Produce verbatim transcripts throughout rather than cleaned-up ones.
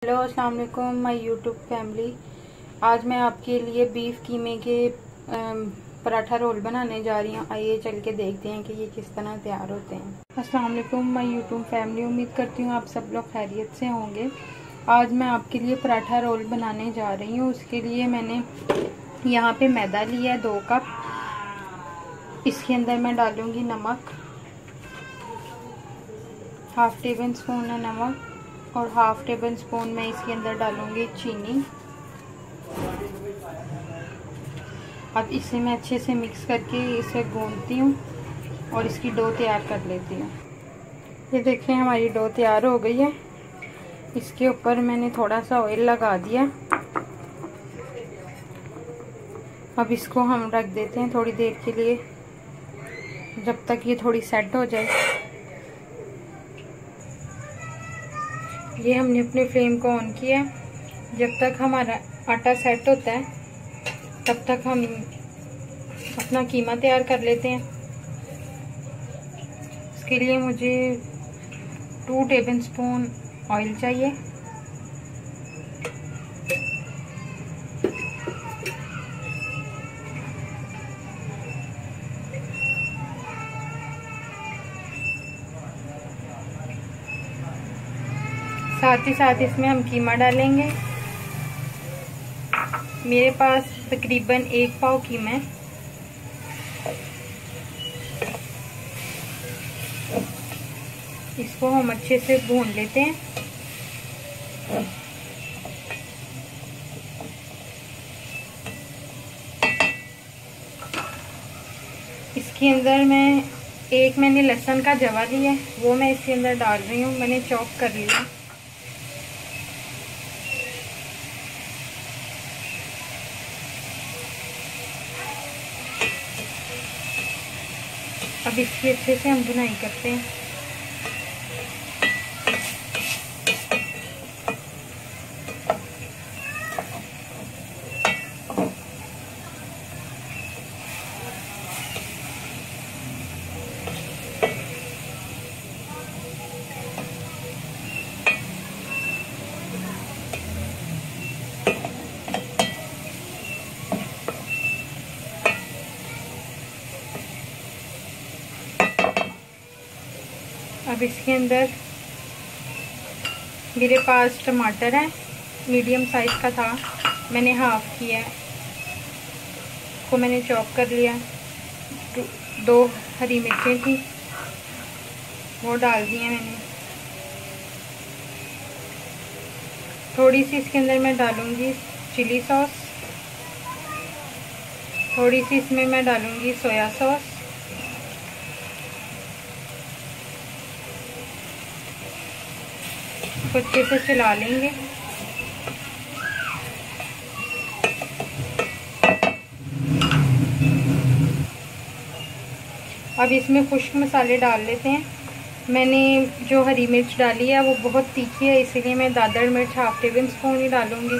Hello अस्सलाम वालेकुम my YouTube family. आज मैं आपके लिए बीफ कीमे के पराठा रोल बनाने जा रही हूँ। आइए चल के देखते हैं कि ये किस तरह तैयार होते हैं। अस्सलाम वालेकुम माय यूट्यूब फैमिली, उम्मीद करती हूँ आप सब लोग खैरियत से होंगे। आज मैं आपके लिए पराठा रोल बनाने जा रही हूँ। उसके लिए मैंने यहाँ पे मैदा लिया है दो कप। इसके अंदर मैं डालूंगी नमक, हाफ टेबल स्पून है नमक, और हाफ टेबल स्पून मैं इसके अंदर डालूंगी चीनी। अब इसे मैं अच्छे से मिक्स करके इसे गूंथती हूँ और इसकी डो तैयार कर लेती हूँ। ये देखें हमारी डो तैयार हो गई है। इसके ऊपर मैंने थोड़ा सा ऑयल लगा दिया। अब इसको हम रख देते हैं थोड़ी देर के लिए, जब तक ये थोड़ी सेट हो जाए। ये हमने अपने फ्लेम को ऑन किया। जब तक हमारा आटा सेट होता है तब तक हम अपना कीमा तैयार कर लेते हैं। इसके लिए मुझे टू टेबल स्पून ऑयल चाहिए। साथ ही साथ इसमें हम कीमा डालेंगे। मेरे पास तकरीबन एक पाव कीमा है। इसको हम अच्छे से भून लेते हैं। इसके अंदर मैं एक मैंने लहसुन का जवा लिया है, वो मैं इसके अंदर डाल रही हूँ। मैंने चॉप कर लिया। अब इसकी अच्छे से हम भुनाई करते हैं। अब इसके अंदर मेरे पास टमाटर है, मीडियम साइज का था, मैंने हाफ किया है। इसको मैंने चॉप कर लिया। दो हरी मिर्चें थी वो डाल दी हैं मैंने। थोड़ी सी इसके अंदर मैं डालूंगी चिली सॉस, थोड़ी सी इसमें मैं डालूंगी सोया सॉस, अच्छे से चला लेंगे। अब इसमें खुश्क मसाले डाल लेते हैं। मैंने जो हरी मिर्च डाली है वो बहुत तीखी है, इसीलिए मैं दादड़ मिर्च हाफ टेबल स्पून ही डालूंगी।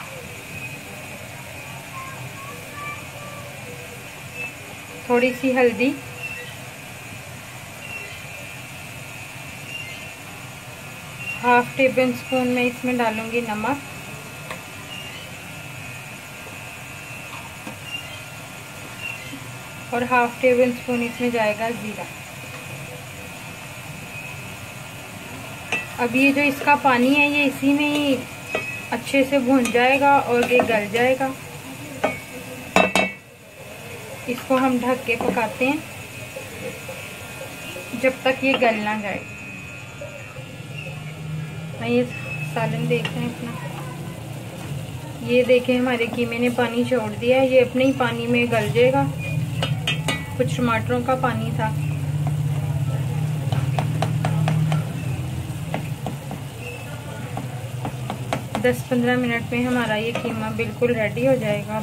थोड़ी सी हल्दी, हाफ टेबल स्पून में इसमें डालूंगी नमक, और हाफ टेबल स्पून इसमें जाएगा जीरा। अब ये जो इसका पानी है ये इसी में ही अच्छे से भून जाएगा और ये गल जाएगा। इसको हम ढक के पकाते हैं जब तक ये गल ना जाए। ये सालन देख रहे हैं अपना। ये देखें हमारे कीमे ने पानी छोड़ दिया है। ये अपने ही पानी में गल जाएगा। कुछ टमाटरों का पानी था। दस पंद्रह मिनट में हमारा ये कीमा बिल्कुल रेडी हो जाएगा।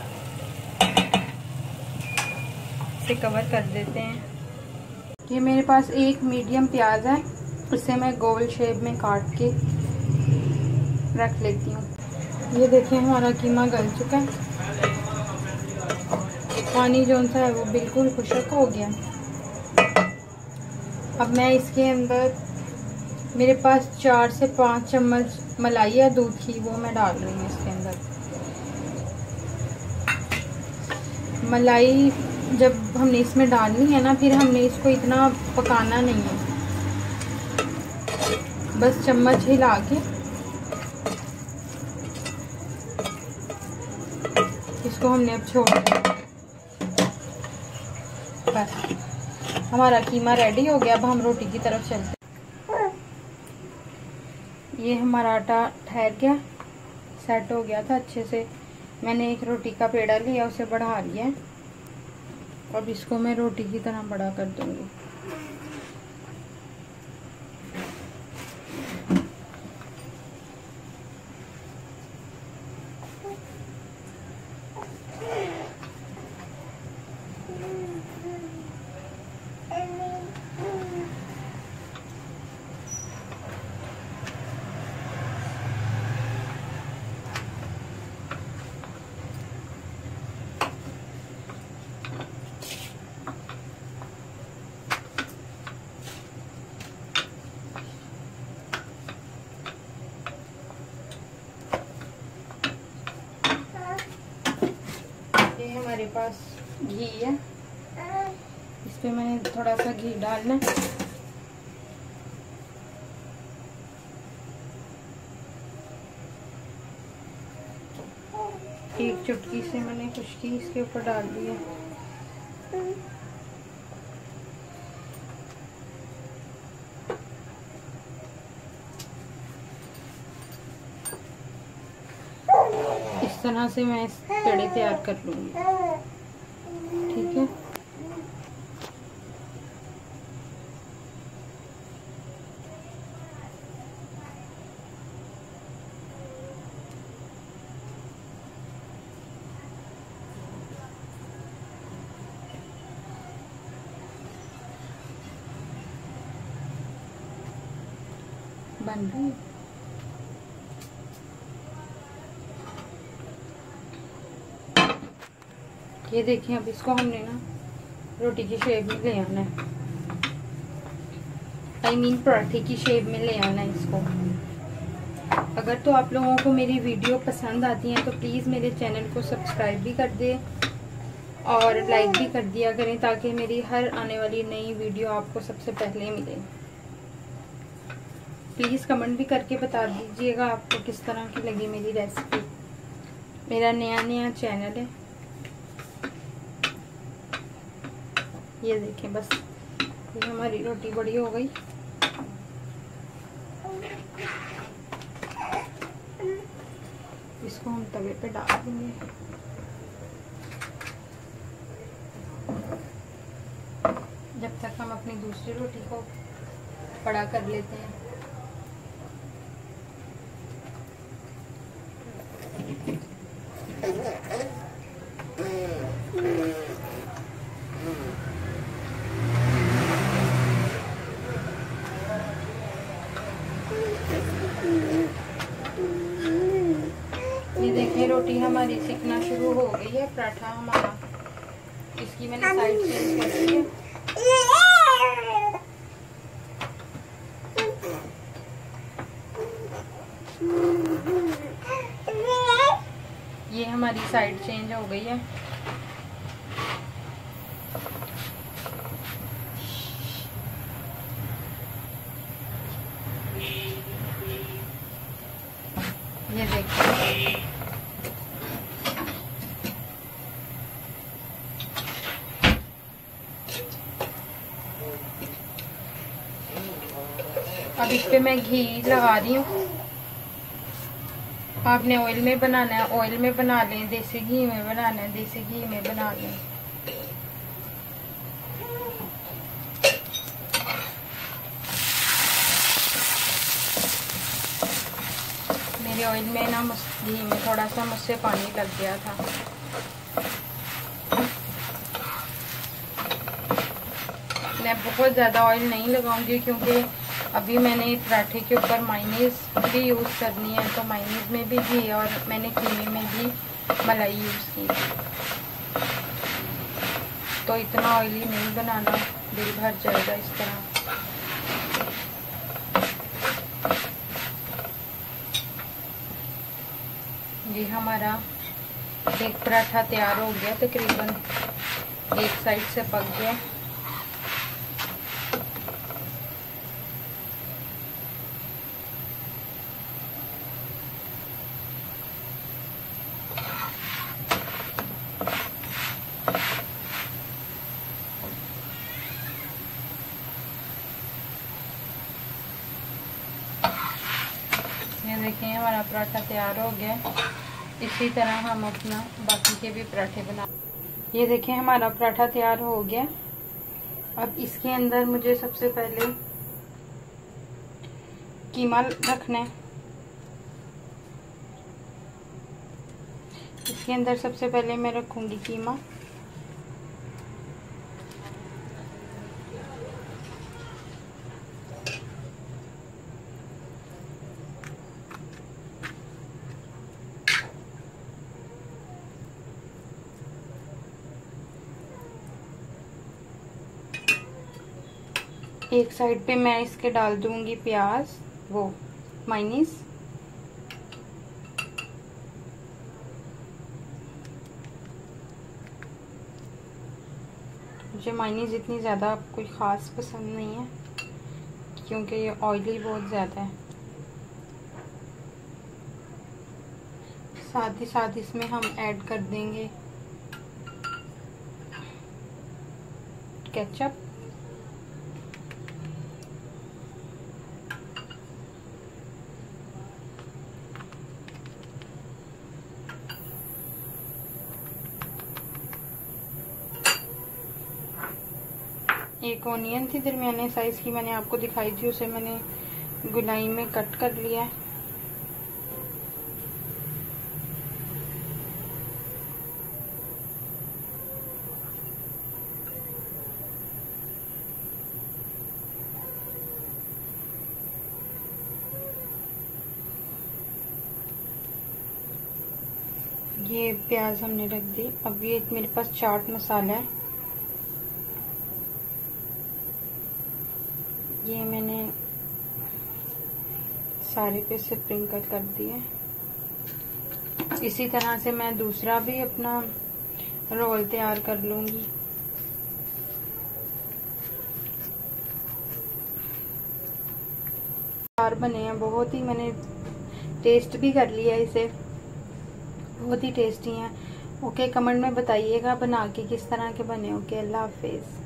इसे कवर कर देते हैं। ये मेरे पास एक मीडियम प्याज है, इसे मैं गोल शेप में काट के रख लेती हूँ। ये देखिए हमारा कीमा गल चुका है। पानी जो सा है वो बिल्कुल खुश्क हो गया। अब मैं इसके अंदर मेरे पास चार से पाँच चम्मच मलाई या दूध की, वो मैं डाल रही हूँ इसके अंदर। मलाई जब हमने इसमें डालनी है ना, फिर हमने इसको इतना पकाना नहीं है, बस चम्मच हिला के इसको हमने अब छोड़ दिया। बस हमारा कीमा रेडी हो गया। अब हम रोटी की तरफ चलते हैं। ये हमारा आटा ठहर गया, सेट हो गया था अच्छे से। मैंने एक रोटी का पेड़ा लिया, उसे बढ़ा लिया। अब इसको मैं रोटी की तरह बड़ा कर दूंगी। हमारे पास घी है, इस पे मैंने थोड़ा सा घी डालना। एक चुटकी से मैंने खुशकी इसके ऊपर डाल दी है। इस तरह से मैं इस पेड़े तैयार कर लूँगी, ठीक है। बन रही है। ये देखिए, अब इसको हमने ना रोटी की शेप में ले आना है, आई मीन पराठे की शेप में ले आना है इसको। अगर तो आप लोगों को मेरी वीडियो पसंद आती है तो प्लीज़ मेरे चैनल को सब्सक्राइब भी कर दें और लाइक भी कर दिया करें, ताकि मेरी हर आने वाली नई वीडियो आपको सबसे पहले मिले। प्लीज़ कमेंट भी करके बता दीजिएगा आपको किस तरह की लगी मेरी रेसिपी। मेरा नया नया चैनल है। ये देखें, बस ये हमारी रोटी बड़ी हो गई। इसको हम तवे पे डाल देंगे। जब तक हम अपनी दूसरी रोटी को बड़ा कर लेते हैं। ये देखिए, रोटी हमारी सिकना शुरू हो गई है। पराठा हमारा, इसकी मैंने साइड चेंज कर दी है। ये हमारी साइड चेंज हो गई है। ये देखिए, अब इस पे मैं घी लगा रही हूँ। आपने ऑयल में बनाना है, ऑयल में बना लें, देसी घी में बनाना है, देसी घी में बना लें। मेरे ऑयल में ना घी में थोड़ा सा मुझसे पानी लग गया था। मैं बहुत ज़्यादा ऑयल नहीं लगाऊंगी, क्योंकि अभी मैंने पराठे के ऊपर मायोनीज भी यूज़ करनी है, तो मायोनीज में भी घी और मैंने कीमे में भी मलाई यूज़ की, तो इतना ऑयली नहीं बनाना, दिल भर जाएगा इस तरह। ये हमारा एक पराठा तैयार हो गया, तकरीबन एक साइड से पक गया। ये देखिए हमारा पराठा तैयार हो गया। इसी तरह हम अपना बाकी के भी पराठे बना। ये देखिए हमारा पराठा तैयार हो गया। अब इसके अंदर मुझे सबसे पहले कीमा रखना है। इसके अंदर सबसे पहले मैं रखूंगी कीमा। एक साइड पे मैं इसके डाल दूंगी प्याज, वो मायनीज। मुझे मायनीज इतनी ज़्यादा कोई ख़ास पसंद नहीं है क्योंकि ये ऑयली बहुत ज़्यादा है। साथ ही साथ इसमें हम ऐड कर देंगे केचप। एक ओनियन थी दरमियाने साइज की, मैंने आपको दिखाई थी, उसे मैंने गुलाई में कट कर लिया है। ये प्याज हमने रख दी। अब ये मेरे पास चाट मसाला है, ये मैंने सारे पे स्प्रिंकल कर दिए। इसी तरह से मैं दूसरा भी अपना रोल तैयार कर लूंगी। चार बने हैं, बहुत ही मैंने टेस्ट भी कर लिया इसे, बहुत ही टेस्टी हैं। ओके, कमेंट में बताइएगा बना के किस तरह के बने। ओके, अल्लाह हाफिज।